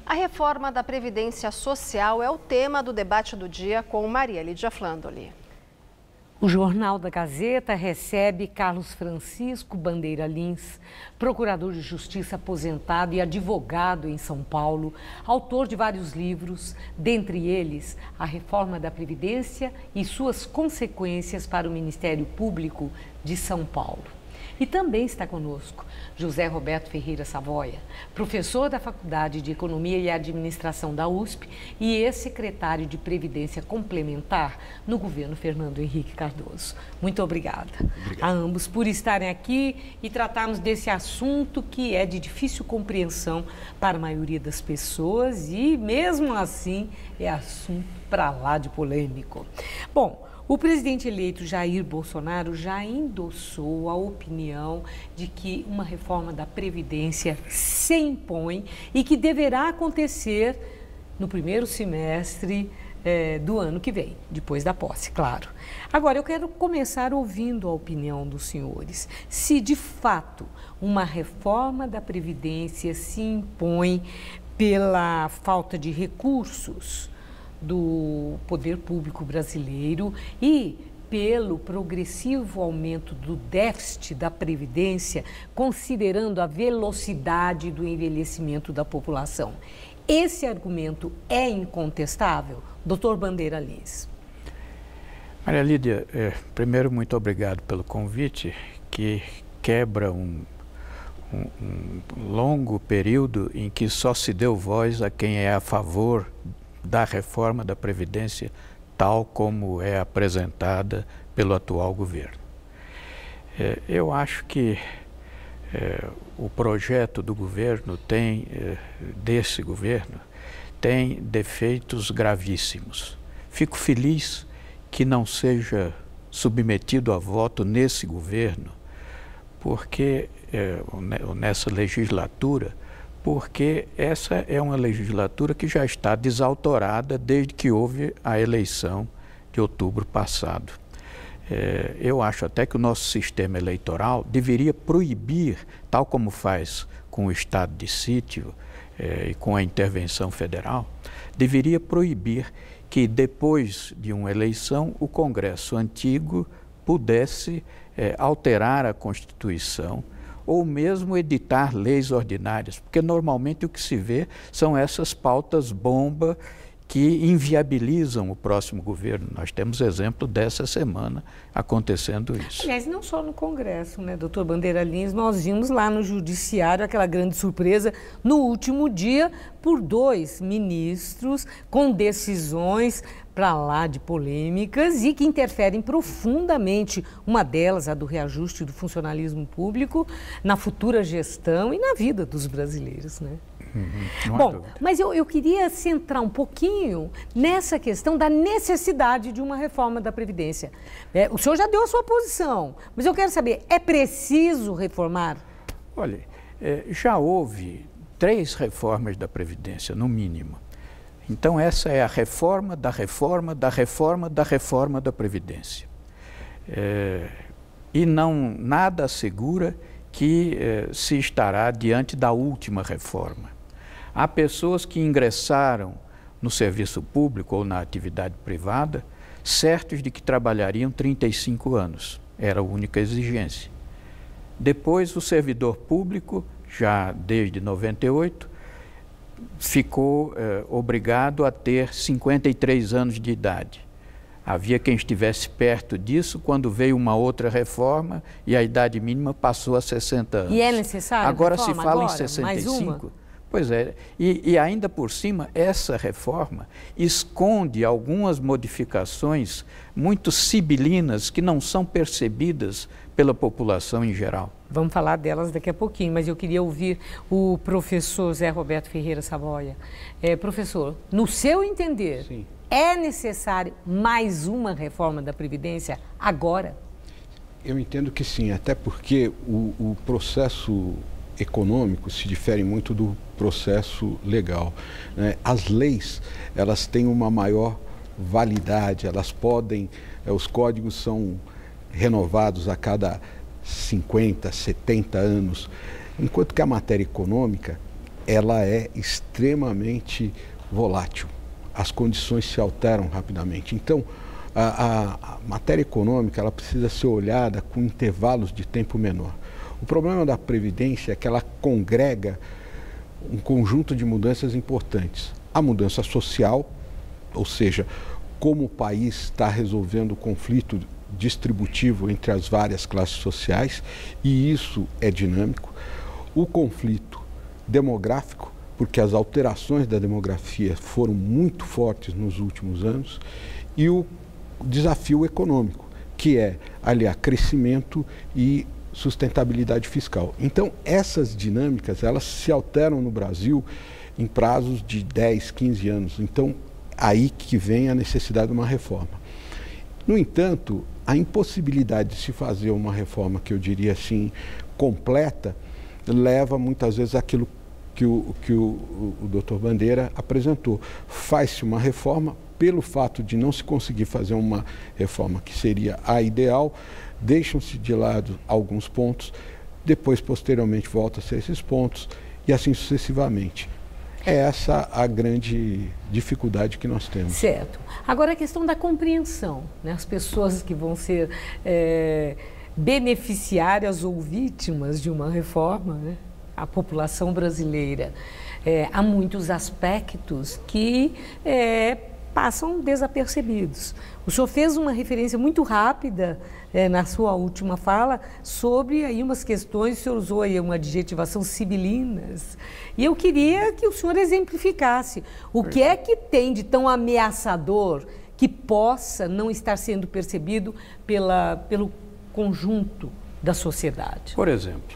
A reforma da Previdência Social é o tema do debate do dia com Maria Lídia Flandoli. O Jornal da Gazeta recebe Carlos Francisco Bandeira Lins, procurador de justiça aposentado e advogado em São Paulo, autor de vários livros, dentre eles A Reforma da Previdência e suas consequências para o Ministério Público de São Paulo. E também está conosco José Roberto Ferreira Savoia, professor da Faculdade de Economia e Administração da USP e ex-secretário de Previdência Complementar no governo Fernando Henrique Cardoso. Muito obrigada a ambos por estarem aqui e tratarmos desse assunto que é de difícil compreensão para a maioria das pessoas e, mesmo assim, é assunto para lá de polêmico. Bom, o presidente eleito Jair Bolsonaro já endossou a opinião de que uma reforma da Previdência se impõe e que deverá acontecer no primeiro semestre do ano que vem, depois da posse, claro. Agora, eu quero começar ouvindo a opinião dos senhores. Se, de fato, uma reforma da Previdência se impõe pela falta de recursos do poder público brasileiro e pelo progressivo aumento do déficit da Previdência, considerando a velocidade do envelhecimento da população. Esse argumento é incontestável? Doutor Bandeira Lins. Maria Lídia, primeiro, muito obrigado pelo convite, que quebra um longo período em que só se deu voz a quem é a favor da reforma da Previdência, tal como é apresentada pelo atual governo. Eu acho que o projeto do governo desse governo tem defeitos gravíssimos. Fico feliz que não seja submetido a voto nesse governo, porque nessa legislatura, porque essa é uma legislatura que já está desautorada desde que houve a eleição de outubro passado. Eu acho até que o nosso sistema eleitoral deveria proibir, tal como faz com o estado de sítio e com a intervenção federal, deveria proibir que depois de uma eleição o Congresso antigo pudesse alterar a Constituição ou mesmo editar leis ordinárias, porque normalmente o que se vê são essas pautas bomba que inviabilizam o próximo governo. Nós temos exemplo dessa semana acontecendo isso. Aliás, não só no Congresso, né, doutor Bandeira Lins, nós vimos lá no Judiciário aquela grande surpresa no último dia por 2 ministros com decisões para lá de polêmicas e que interferem profundamente, uma delas, a do reajuste do funcionalismo público, na futura gestão e na vida dos brasileiros, né? Bom, mas eu queria centrar um pouquinho nessa questão da necessidade de uma reforma da Previdência. O senhor já deu a sua posição, mas eu quero saber, é preciso reformar? Olha, já houve 3 reformas da Previdência, no mínimo. Então essa é a reforma da reforma da reforma da reforma da Previdência. E nada assegura que se estará diante da última reforma. Há pessoas que ingressaram no serviço público ou na atividade privada, certos de que trabalhariam 35 anos, era a única exigência. Depois o servidor público, já desde 98, ficou obrigado a ter 53 anos de idade. Havia quem estivesse perto disso quando veio uma outra reforma e a idade mínima passou a 60 anos. E é necessário agora reforma, se fala agora, em 65. mais uma? Pois é, e ainda por cima, essa reforma esconde algumas modificações muito sibilinas que não são percebidas pela população em geral. Vamos falar delas daqui a pouquinho, mas eu queria ouvir o professor Zé Roberto Ferreira Savoia. Professor, no seu entender, Sim. É necessário mais uma reforma da Previdência agora? Eu entendo que sim, até porque o processo econômico se difere muito do processo legal, né? As leis, elas têm uma maior validade, elas podem, os códigos são renovados a cada 50, 70 anos, enquanto que a matéria econômica, ela é extremamente volátil. As condições se alteram rapidamente. Então, a matéria econômica ela precisa ser olhada com intervalos de tempo menor. O problema da Previdência é que ela congrega um conjunto de mudanças importantes. A mudança social, ou seja, como o país está resolvendo o conflito distributivo entre as várias classes sociais, e isso é dinâmico. O conflito demográfico, porque as alterações da demografia foram muito fortes nos últimos anos, e o desafio econômico, que é aliar crescimento e sustentabilidade fiscal. Então, essas dinâmicas, elas se alteram no Brasil em prazos de 10, 15 anos. Então, aí que vem a necessidade de uma reforma. No entanto, a impossibilidade de se fazer uma reforma, que eu diria assim, completa, leva muitas vezes àquilo que o Dr. Bandeira apresentou. Faz-se uma reforma, pelo fato de não se conseguir fazer uma reforma que seria a ideal, deixam-se de lado alguns pontos, depois, posteriormente, volta-se a esses pontos e assim sucessivamente. É essa a grande dificuldade que nós temos. Certo. Agora, a questão da compreensão, né? As pessoas que vão ser beneficiárias ou vítimas de uma reforma, né? A população brasileira. Há muitos aspectos que passam desapercebidos. O senhor fez uma referência muito rápida na sua última fala sobre aí umas questões, o senhor usou aí uma adjetivação sibilinas, e eu queria que o senhor exemplificasse o que é que tem de tão ameaçador que possa não estar sendo percebido pelo conjunto da sociedade. Por exemplo,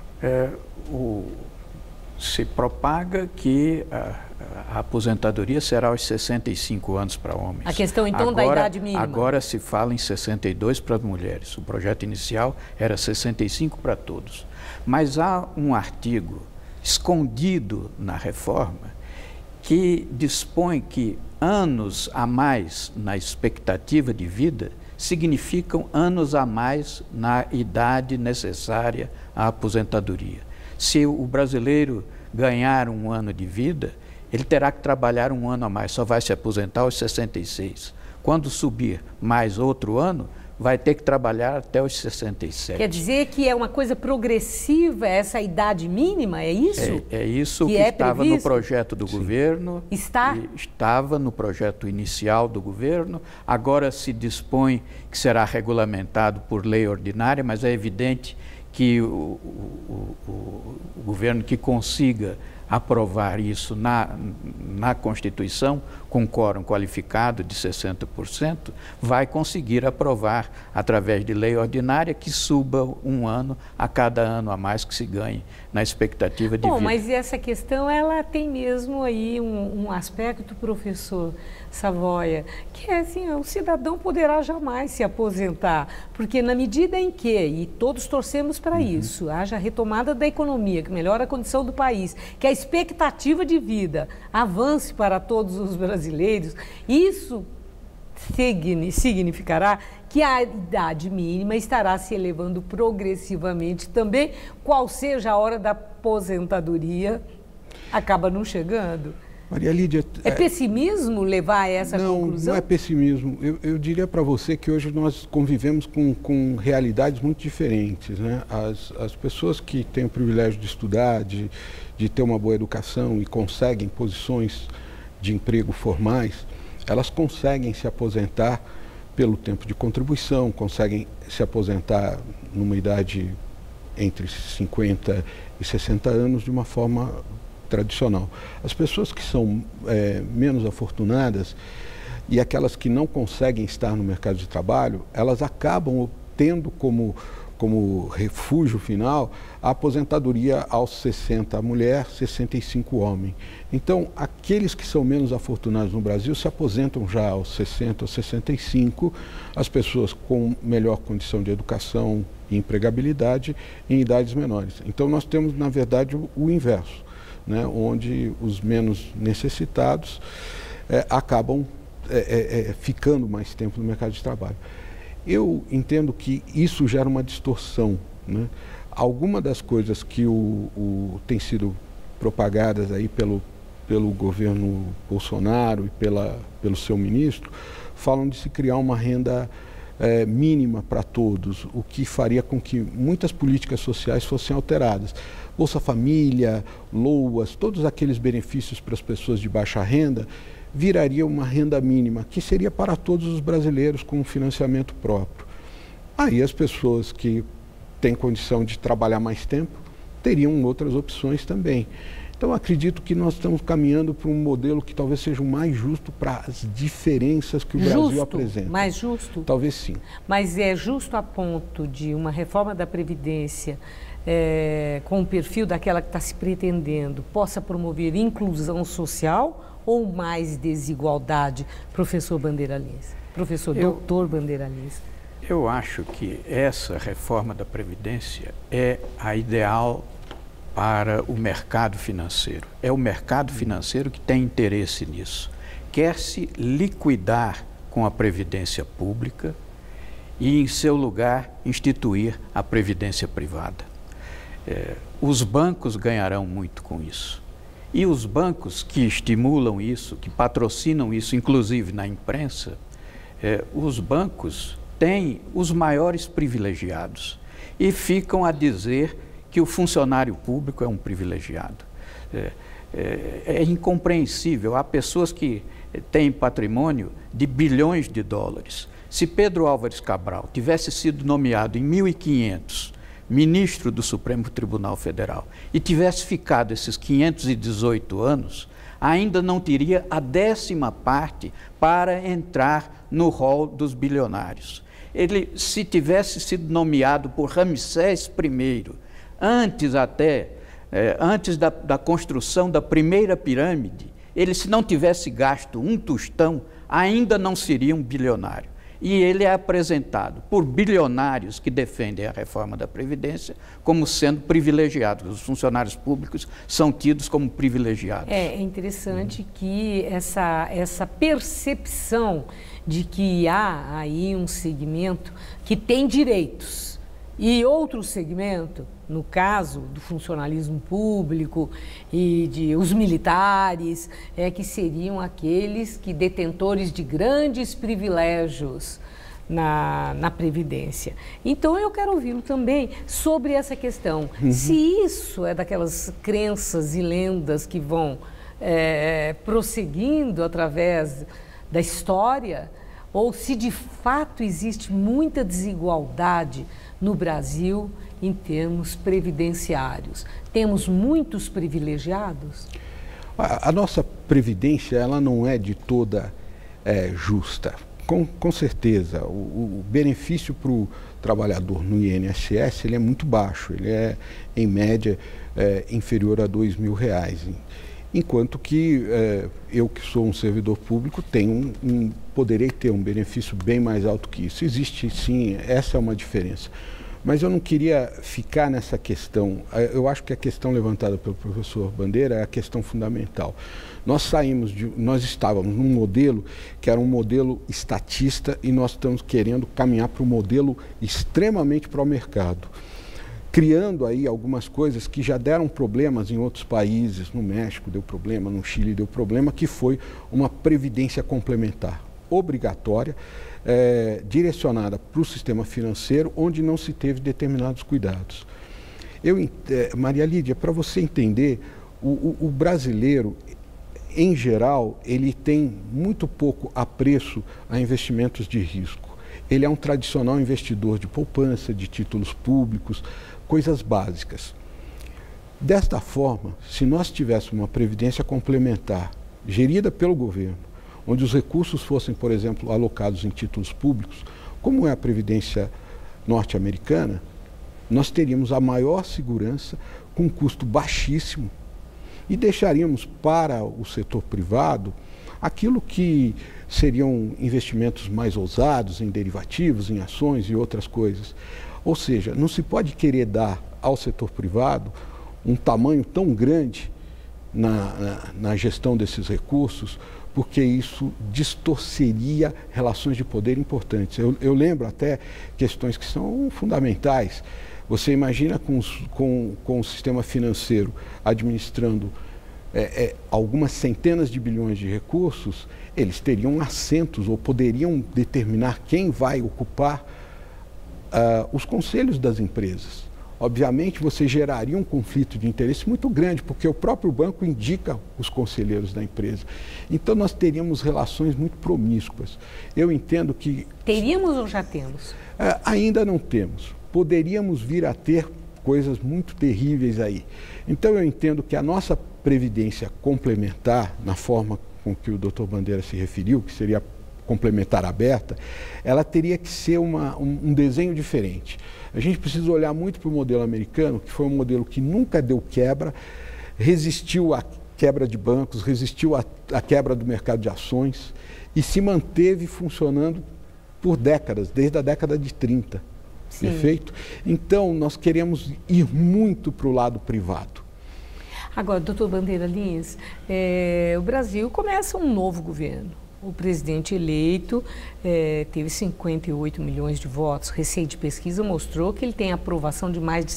se propaga que a aposentadoria será aos 65 anos para homens. A questão, então, da idade mínima. Agora se fala em 62 para as mulheres. O projeto inicial era 65 para todos. Mas há um artigo escondido na reforma que dispõe que anos a mais na expectativa de vida significam anos a mais na idade necessária à aposentadoria. Se o brasileiro ganhar um ano de vida, ele terá que trabalhar um ano a mais, só vai se aposentar aos 66. Quando subir mais outro ano, vai ter que trabalhar até os 67. Quer dizer que é uma coisa progressiva essa idade mínima, é isso? É isso que estava no projeto do governo. Estava no projeto inicial do governo. Agora se dispõe que será regulamentado por lei ordinária, mas é evidente que o governo que consiga aprovar isso na Constituição, com quórum qualificado de 60%, vai conseguir aprovar, através de lei ordinária, que suba um ano a cada ano a mais que se ganhe na expectativa de vida. Mas essa questão, ela tem mesmo aí um aspecto, professor Savoia, que é assim, o cidadão poderá jamais se aposentar, porque na medida em que, e todos torcemos para isso, haja retomada da economia, que melhora a condição do país, que a expectativa de vida avance para todos os brasileiros, isso significará que a idade mínima estará se elevando progressivamente também, qual seja a hora da aposentadoria, acaba não chegando. Maria Lídia... É pessimismo levar a essa conclusão? Não é pessimismo. Eu diria para você que hoje nós convivemos com realidades muito diferentes, né? As pessoas que têm o privilégio de estudar, de ter uma boa educação e conseguem posições de emprego formais, elas conseguem se aposentar pelo tempo de contribuição, conseguem se aposentar numa idade entre 50 e 60 anos de uma forma tradicional. As pessoas que são menos afortunadas e aquelas que não conseguem estar no mercado de trabalho, elas acabam tendo como refúgio final a aposentadoria aos 60 mulher, 65 homem. Então, aqueles que são menos afortunados no Brasil se aposentam já aos 60 ou 65, as pessoas com melhor condição de educação e empregabilidade em idades menores. Então, nós temos, na verdade, o inverso, né, onde os menos necessitados acabam ficando mais tempo no mercado de trabalho. Eu entendo que isso gera uma distorção, né? Alguma das coisas que tem sido propagadas aí pelo governo Bolsonaro e pelo seu ministro, falam de se criar uma renda mínima para todos, o que faria com que muitas políticas sociais fossem alteradas. Bolsa Família, LOAS, todos aqueles benefícios para as pessoas de baixa renda, viraria uma renda mínima, que seria para todos os brasileiros com financiamento próprio. Aí as pessoas que têm condição de trabalhar mais tempo teriam outras opções também. Então, acredito que nós estamos caminhando para um modelo que talvez seja o mais justo para as diferenças que o Brasil apresenta. Mais justo? Talvez sim. Mas é justo a ponto de uma reforma da Previdência com o perfil daquela que está se pretendendo possa promover inclusão social ou mais desigualdade, professor Bandeira Lins? Doutor Bandeira Lins. Eu acho que essa reforma da Previdência é a ideal para o mercado financeiro. É o mercado financeiro que tem interesse nisso. Quer se liquidar com a Previdência Pública e, em seu lugar, instituir a Previdência Privada. Os bancos ganharão muito com isso. E os bancos que estimulam isso, que patrocinam isso, inclusive na imprensa, os bancos têm os maiores privilegiados e ficam a dizer que o funcionário público é um privilegiado. É incompreensível. Há pessoas que têm patrimônio de bilhões de dólares. Se Pedro Álvares Cabral tivesse sido nomeado em 1500 ministro do Supremo Tribunal Federal e tivesse ficado esses 518 anos, ainda não teria a 10ª parte para entrar no rol dos bilionários. Ele, se tivesse sido nomeado por Ramsés I, antes da construção da primeira pirâmide, ele, se não tivesse gasto um tostão, ainda não seria um bilionário. E ele é apresentado por bilionários que defendem a reforma da Previdência como sendo privilegiados. Os funcionários públicos são tidos como privilegiados. É interessante que essa percepção de que há aí um segmento que tem direitos e outro segmento, no caso do funcionalismo público e de os militares, que seriam aqueles que detentores de grandes privilégios na Previdência. Então eu quero ouvi-lo também sobre essa questão. Se isso é daquelas crenças e lendas que vão prosseguindo através da história, ou se de fato existe muita desigualdade no Brasil em termos previdenciários. Temos muitos privilegiados? A nossa Previdência, ela não é de toda justa. Com certeza, o benefício para o trabalhador no INSS ele é muito baixo, ele é, em média, inferior a R$2.000. Enquanto que eu, que sou um servidor público, poderei ter um benefício bem mais alto que isso. Existe sim, essa é uma diferença. Mas eu não queria ficar nessa questão. Eu acho que a questão levantada pelo professor Bandeira é a questão fundamental. Nós estávamos num modelo que era um modelo estatista e nós estamos querendo caminhar para um modelo extremamente para o mercado, criando aí algumas coisas que já deram problemas em outros países. No México deu problema, no Chile deu problema, que foi uma previdência complementar obrigatória, direcionada para o sistema financeiro, onde não se teve determinados cuidados. Maria Lídia, para você entender, o brasileiro, em geral, ele tem muito pouco apreço a investimentos de risco. Ele é um tradicional investidor de poupança, de títulos públicos, coisas básicas. Desta forma, se nós tivéssemos uma previdência complementar, gerida pelo governo, onde os recursos fossem, por exemplo, alocados em títulos públicos, como é a Previdência norte-americana, nós teríamos a maior segurança com um custo baixíssimo e deixaríamos para o setor privado aquilo que seriam investimentos mais ousados em derivativos, em ações e outras coisas. Ou seja, não se pode querer dar ao setor privado um tamanho tão grande na gestão desses recursos, porque isso distorceria relações de poder importantes. Eu lembro até questões que são fundamentais. Você imagina com o sistema financeiro administrando algumas centenas de bilhões de recursos, eles teriam assentos ou poderiam determinar quem vai ocupar os conselhos das empresas. Obviamente, você geraria um conflito de interesse muito grande, porque o próprio banco indica os conselheiros da empresa. Então, nós teríamos relações muito promíscuas. Eu entendo que... Teríamos ou já temos? Ainda não temos. Poderíamos vir a ter coisas muito terríveis aí. Então, eu entendo que a nossa previdência complementar, na forma com que o Dr. Bandeira se referiu, que seria complementar aberta, ela teria que ser um desenho diferente. A gente precisa olhar muito para o modelo americano, que foi um modelo que nunca deu quebra, resistiu à quebra de bancos, resistiu à quebra do mercado de ações e se manteve funcionando por décadas, desde a década de 30. Sim. Perfeito? Então, nós queremos ir muito para o lado privado. Agora, doutor Bandeira Lins, o Brasil começa um novo governo. O presidente eleito teve 58 milhões de votos. Recente pesquisa mostrou que ele tem aprovação de mais de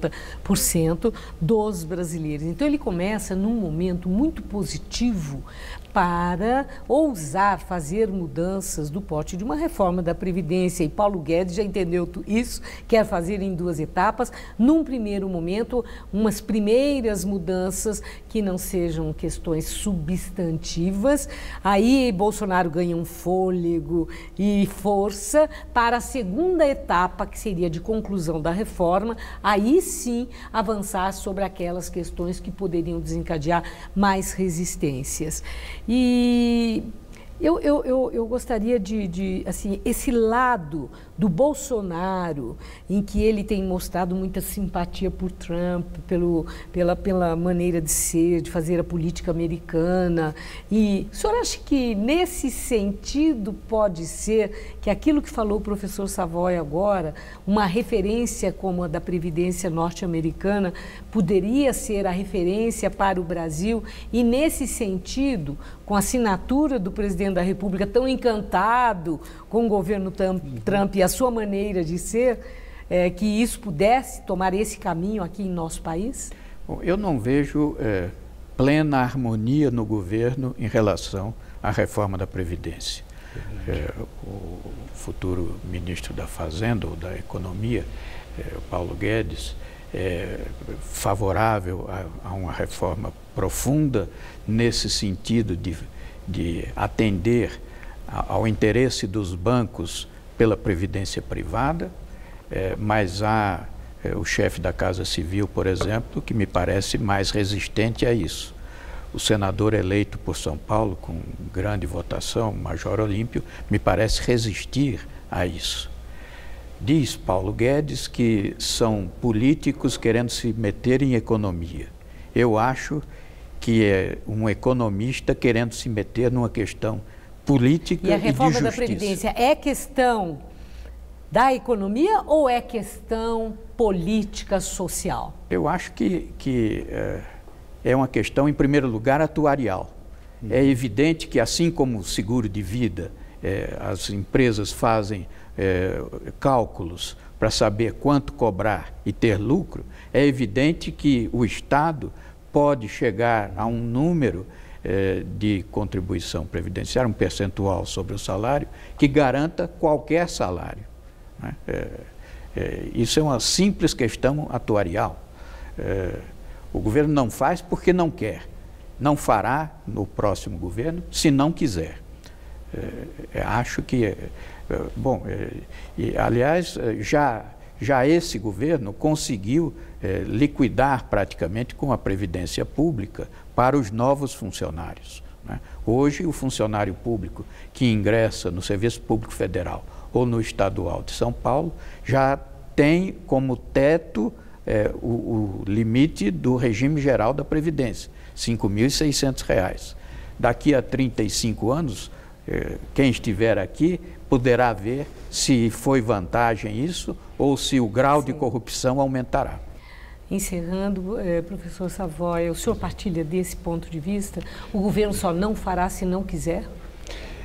70% dos brasileiros. Então, ele começa num momento muito positivo para ousar fazer mudanças do porte de uma reforma da Previdência. E Paulo Guedes já entendeu isso, quer fazer em 2 etapas. Num primeiro momento, umas primeiras mudanças que não sejam questões substantivas. Aí Bolsonaro ganha um fôlego e força para a segunda etapa, que seria de conclusão da reforma. Aí sim avançar sobre aquelas questões que poderiam desencadear mais resistências. E eu gostaria assim, esse lado do Bolsonaro, em que ele tem mostrado muita simpatia por Trump, pela maneira de ser, de fazer a política americana. E o senhor acha que, nesse sentido, pode ser que aquilo que falou o professor Savoy agora, uma referência como a da Previdência norte-americana, poderia ser a referência para o Brasil? E, nesse sentido, com a assinatura do presidente da República, tão encantado com o governo Trump e a sua maneira de ser, que isso pudesse tomar esse caminho aqui em nosso país? Bom, eu não vejo plena harmonia no governo em relação à reforma da Previdência. O futuro ministro da Fazenda ou da Economia, Paulo Guedes, é favorável a uma reforma profunda nesse sentido de atender ao interesse dos bancos pela previdência privada, mas há o chefe da Casa Civil, por exemplo, que me parece mais resistente a isso. O senador eleito por São Paulo, com grande votação, Major Olímpio, me parece resistir a isso. Diz Paulo Guedes que são políticos querendo se meter em economia. Eu acho que é um economista querendo se meter numa questão política e de justiça. E a reforma da Previdência é questão da economia ou é questão política social? Eu acho que é uma questão, em primeiro lugar, atuarial. É evidente que, assim como o seguro de vida, as empresas fazem cálculos para saber quanto cobrar e ter lucro, é evidente que o Estado pode chegar a um número de contribuição previdenciária, um percentual sobre o salário, que garanta qualquer salário, né? Isso é uma simples questão atuarial. O governo não faz porque não quer. Não fará no próximo governo se não quiser. Acho que... Bom, aliás, já esse governo conseguiu liquidar praticamente com a Previdência Pública para os novos funcionários, né? Hoje, o funcionário público que ingressa no Serviço Público Federal ou no Estadual de São Paulo já tem como teto o limite do regime geral da Previdência, R$ 5.600. Daqui a 35 anos, quem estiver aqui poderá ver se foi vantagem isso ou se o grau de corrupção aumentará. Encerrando, professor Savoy, o senhor partilha desse ponto de vista? O governo só não fará se não quiser?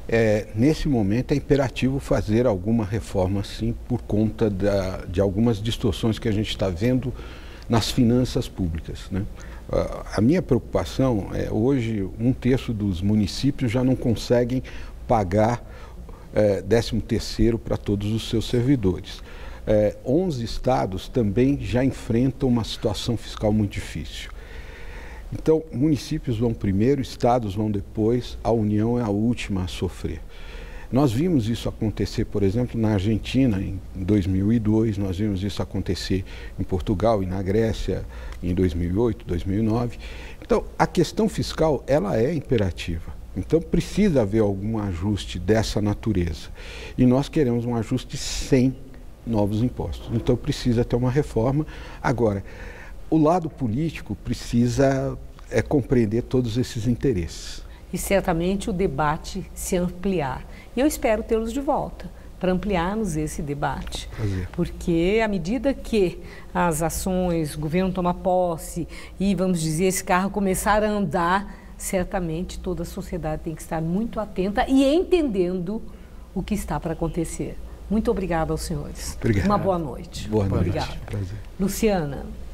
nesse momento é imperativo fazer alguma reforma, sim, por conta de algumas distorções que a gente está vendo nas finanças públicas, né? A minha preocupação é, hoje, 1/3 dos municípios já não conseguem pagar 13º para todos os seus servidores. 11 estados também já enfrentam uma situação fiscal muito difícil. Então, municípios vão primeiro, estados vão depois, a União é a última a sofrer. Nós vimos isso acontecer, por exemplo, na Argentina em 2002, nós vimos isso acontecer em Portugal e na Grécia em 2008, 2009. Então, a questão fiscal, ela é imperativa. Então, precisa haver algum ajuste dessa natureza. E nós queremos um ajuste sem novos impostos. Então, precisa ter uma reforma. Agora, o lado político precisa compreender todos esses interesses. E certamente o debate se ampliar. E eu espero tê-los de volta para ampliarmos esse debate. Prazer. Porque à medida que as ações, o governo toma posse e, vamos dizer, esse carro começar a andar, certamente toda a sociedade tem que estar muito atenta e entendendo o que está para acontecer. Muito obrigada aos senhores. Obrigado. Uma boa noite. Boa noite. Obrigada. Prazer. Luciana.